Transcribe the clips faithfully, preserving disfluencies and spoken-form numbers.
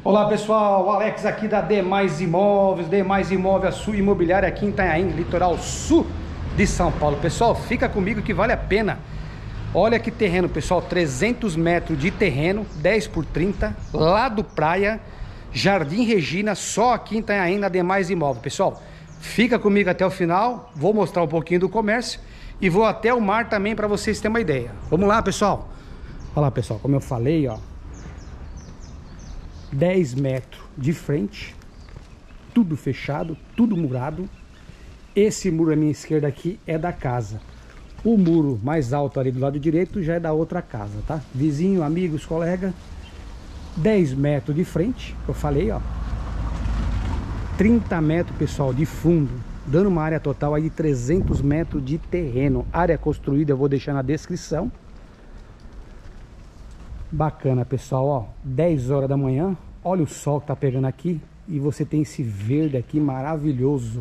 Olá pessoal, Alex aqui da Demais Imóveis, Demais Imóveis, a sua imobiliária aqui em Itanhaém, litoral sul de São Paulo. Pessoal, fica comigo que vale a pena. Olha que terreno, pessoal, trezentos metros de terreno, dez por trinta, lado praia, Jardim Regina, só aqui em Itanhaém, na Demais Imóveis. Pessoal, fica comigo até o final, vou mostrar um pouquinho do comércio e vou até o mar também para vocês terem uma ideia. Vamos lá, pessoal. Olha lá, pessoal, como eu falei, ó, dez metros de frente, tudo fechado, tudo murado. Esse muro à minha esquerda aqui é da casa. O muro mais alto ali do lado direito já é da outra casa, tá? Vizinho, amigos, colega. dez metros de frente, que eu falei, ó. trinta metros, pessoal, de fundo, dando uma área total aí de trezentos metros de terreno. Área construída eu vou deixar na descrição. Bacana, pessoal, ó, dez horas da manhã, olha o sol que tá pegando aqui e você tem esse verde aqui maravilhoso.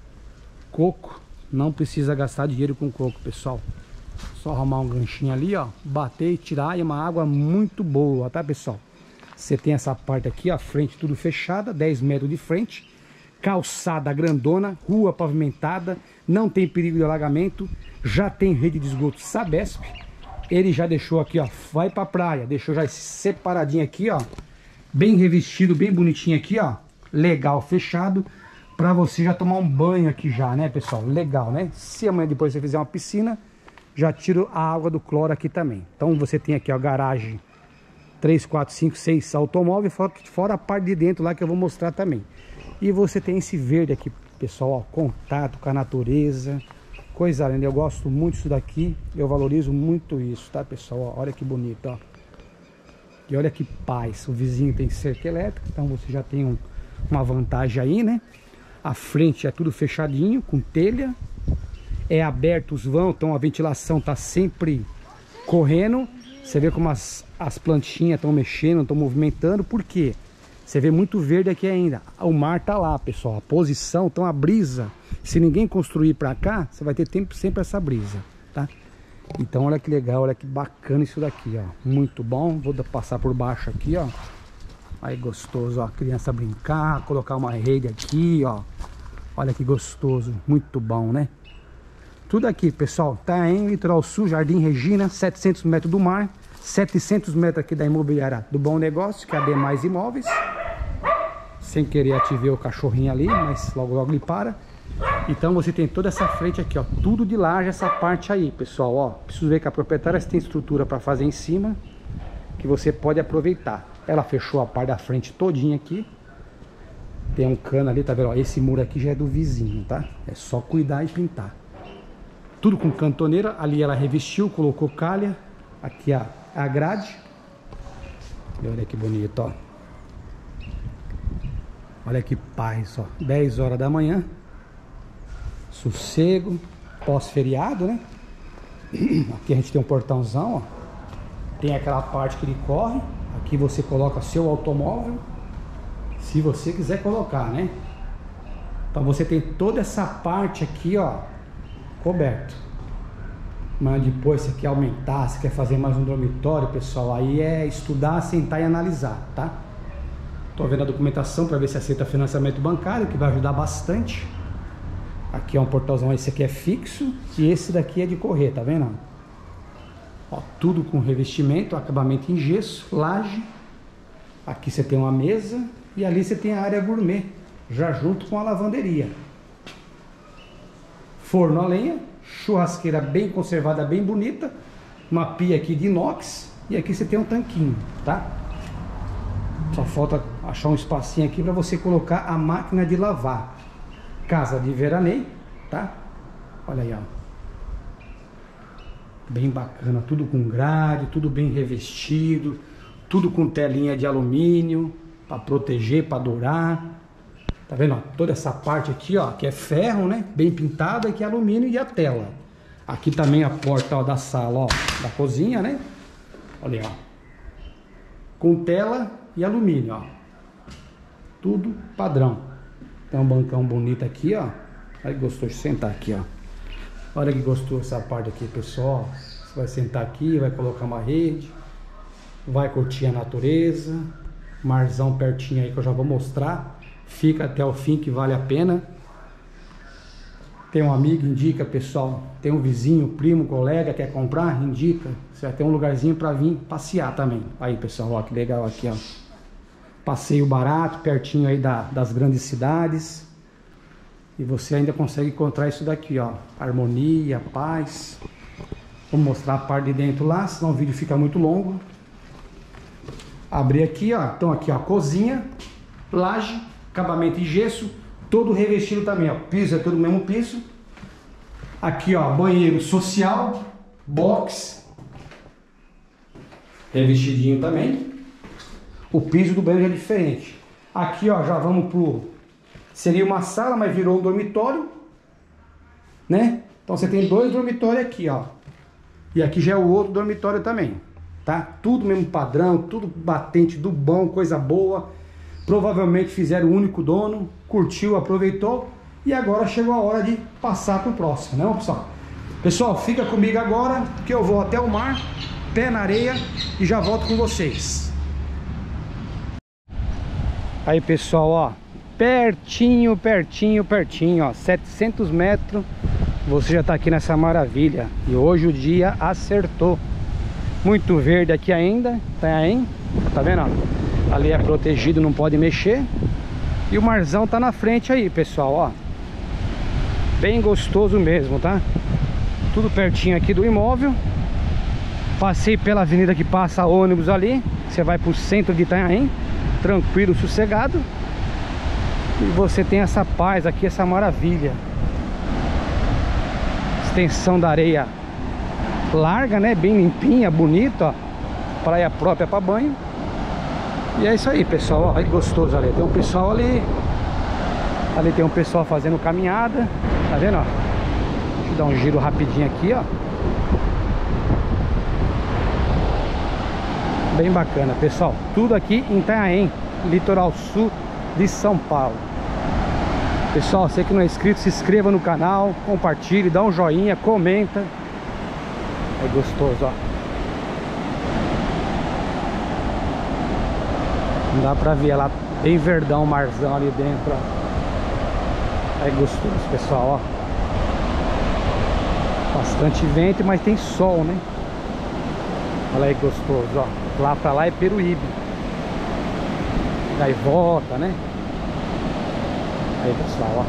Coco, não precisa gastar dinheiro com coco, pessoal. Só arrumar um ganchinho ali, ó, bater e tirar, e uma água muito boa, tá, pessoal? Você tem essa parte aqui, ó, frente tudo fechada, dez metros de frente, calçada grandona, rua pavimentada, não tem perigo de alagamento, já tem rede de esgoto Sabesp. Ele já deixou aqui, ó, vai pra praia, deixou já esse separadinho aqui, ó, bem revestido, bem bonitinho aqui, ó, legal, fechado, pra você já tomar um banho aqui já, né, pessoal? Legal, né? Se amanhã depois você fizer uma piscina, já tiro a água do cloro aqui também. Então você tem aqui, ó, garagem, três, quatro, cinco, seis automóveis, fora, fora a parte de dentro lá que eu vou mostrar também. E você tem esse verde aqui, pessoal, ó, contato com a natureza. Coisa linda, eu gosto muito disso daqui, eu valorizo muito isso, tá, pessoal? Olha que bonito, ó. E olha que paz, o vizinho tem cerca elétrica, então você já tem um, uma vantagem aí, né? A frente é tudo fechadinho, com telha, é aberto os vãos, então a ventilação tá sempre correndo. Você vê como as, as plantinhas estão mexendo, estão movimentando, por quê? Você vê muito verde aqui ainda. O mar tá lá, pessoal. A posição, então a brisa. Se ninguém construir pra cá, você vai ter tempo sempre essa brisa, tá? Então olha que legal, olha que bacana isso daqui, ó. Muito bom. Vou passar por baixo aqui, ó. Aí gostoso, ó. A criança brincar, colocar uma rede aqui, ó. Olha que gostoso. Muito bom, né? Tudo aqui, pessoal. Tá em Litoral Sul, Jardim Regina, setecentos metros do mar. setecentos metros aqui da imobiliária do Bom Negócio, que é a Demais Imóveis. Sem querer ativei o cachorrinho ali, mas logo logo ele para. Então você tem toda essa frente aqui, ó, tudo de laje, essa parte aí, pessoal, ó. Preciso ver que a proprietária tem estrutura para fazer em cima, que você pode aproveitar. Ela fechou a parte da frente todinha aqui. Tem um cano ali, tá vendo? Ó, esse muro aqui já é do vizinho, tá? É só cuidar e pintar. Tudo com cantoneira, ali ela revestiu, colocou calha. Aqui a, a grade. E olha que bonito, ó. Olha que paz, ó. dez horas da manhã. Sossego. Pós-feriado, né? Aqui a gente tem um portãozão, ó. Tem aquela parte que ele corre. Aqui você coloca seu automóvel. Se você quiser colocar, né? Então você tem toda essa parte aqui, ó, coberto. Mas depois você quer aumentar, você quer fazer mais um dormitório, pessoal, aí é estudar, sentar e analisar, tá? Tô vendo a documentação para ver se aceita financiamento bancário, que vai ajudar bastante. Aqui é um portalzão, esse aqui é fixo e esse daqui é de correr, tá vendo? Ó, tudo com revestimento, acabamento em gesso, laje. Aqui você tem uma mesa e ali você tem a área gourmet, já junto com a lavanderia. Forno a lenha, churrasqueira bem conservada, bem bonita, uma pia aqui de inox e aqui você tem um tanquinho, tá? Só falta achar um espacinho aqui para você colocar a máquina de lavar. Casa de veraneio, tá? Olha aí, ó. Bem bacana, tudo com grade, tudo bem revestido, tudo com telinha de alumínio para proteger, para dourar. Tá vendo, ó? Toda essa parte aqui, ó, que é ferro, né? Bem pintada, que é alumínio, e a tela. Aqui também a porta, ó, da sala, ó, da cozinha, né? Olha aí, ó. Com tela e alumínio, ó. Tudo padrão. Tem um bancão bonito aqui, ó. Olha que gostoso de sentar aqui, ó. Olha que gostoso essa parte aqui, pessoal. Você vai sentar aqui, vai colocar uma rede, vai curtir a natureza. Marzão pertinho aí que eu já vou mostrar. Fica até o fim que vale a pena. Tem um amigo, indica, pessoal. Tem um vizinho, primo, colega, quer comprar, indica. Você vai ter um lugarzinho para vir passear também. Aí, pessoal, ó, que legal aqui, ó. Passeio barato, pertinho aí da, das grandes cidades. E você ainda consegue encontrar isso daqui, ó. Harmonia, paz. Vou mostrar a parte de dentro lá, senão o vídeo fica muito longo. Abrir aqui, ó. Então aqui, ó, cozinha, laje, acabamento em gesso, todo revestido também, ó. Piso é todo o mesmo piso. Aqui, ó, banheiro social, box, revestidinho também. O piso do banheiro é diferente. Aqui, ó, já vamos pro... Seria uma sala, mas virou um dormitório, né? Então você tem dois dormitórios aqui, ó. E aqui já é o outro dormitório também, tá? Tudo mesmo padrão, tudo batente do bom, coisa boa. Provavelmente fizeram o único dono, curtiu, aproveitou. E agora chegou a hora de passar pro próximo, né, pessoal? Pessoal, fica comigo agora, que eu vou até o mar, pé na areia, e já volto com vocês. Aí, pessoal, ó, pertinho, pertinho, pertinho, ó, setecentos metros, você já tá aqui nessa maravilha. E hoje o dia acertou. Muito verde aqui ainda, tá aí, tá vendo, ó? Ali é protegido, não pode mexer. E o marzão tá na frente aí, pessoal, ó. Bem gostoso mesmo, tá? Tudo pertinho aqui do imóvel. Passei pela avenida que passa ônibus ali. Você vai pro centro de Itanhaém, tranquilo, sossegado. E você tem essa paz aqui, essa maravilha. Extensão da areia larga, né? Bem limpinha, bonita, ó. Praia própria para banho. E é isso aí, pessoal, ó. Olha que gostoso ali. Tem um pessoal ali. Ali tem um pessoal fazendo caminhada. Tá vendo, ó? Deixa eu dar um giro rapidinho aqui, ó. Bem bacana, pessoal. Tudo aqui em Itanhaém, litoral sul de São Paulo. Pessoal, você que não é inscrito, se inscreva no canal, compartilhe, dá um joinha, comenta. É gostoso, ó. Não dá pra ver lá, bem verdão, marzão ali dentro, ó. É gostoso, pessoal, ó. Bastante vento, mas tem sol, né? Olha aí que gostoso, ó. Lá pra lá é Peruíbe. Gaivota, né? Aí, pessoal, ó.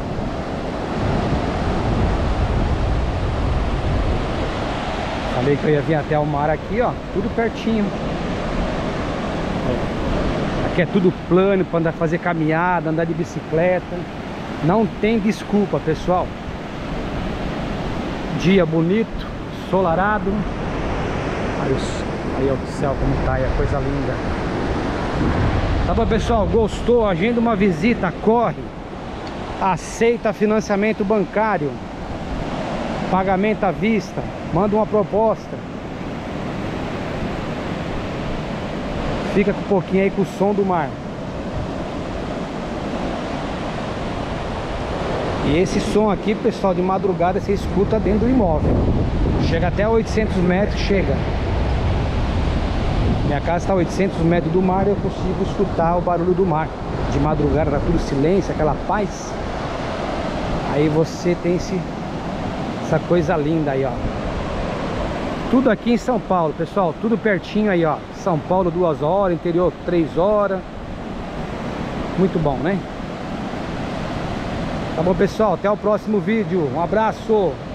Falei que eu ia vir até o mar aqui, ó. Tudo pertinho. Aqui é tudo plano para andar, fazer caminhada, andar de bicicleta. Não tem desculpa, pessoal. Dia bonito, ensolarado. Aí, aí ó, o céu como tá aí, a coisa linda. Tá bom, pessoal? Gostou? Agenda uma visita, corre. Aceita financiamento bancário, pagamento à vista. Manda uma proposta. Fica com um pouquinho aí com o som do mar. E esse som aqui, pessoal, de madrugada você escuta dentro do imóvel. Chega até oitocentos metros, chega. Minha casa está a oitocentos metros do mar e eu consigo escutar o barulho do mar. De madrugada tá tudo silêncio, aquela paz. Aí você tem esse, essa coisa linda aí, ó. Tudo aqui em São Paulo, pessoal, tudo pertinho aí, ó. São Paulo duas horas, interior três horas. Muito bom, né? Tá bom, pessoal, até o próximo vídeo. Um abraço!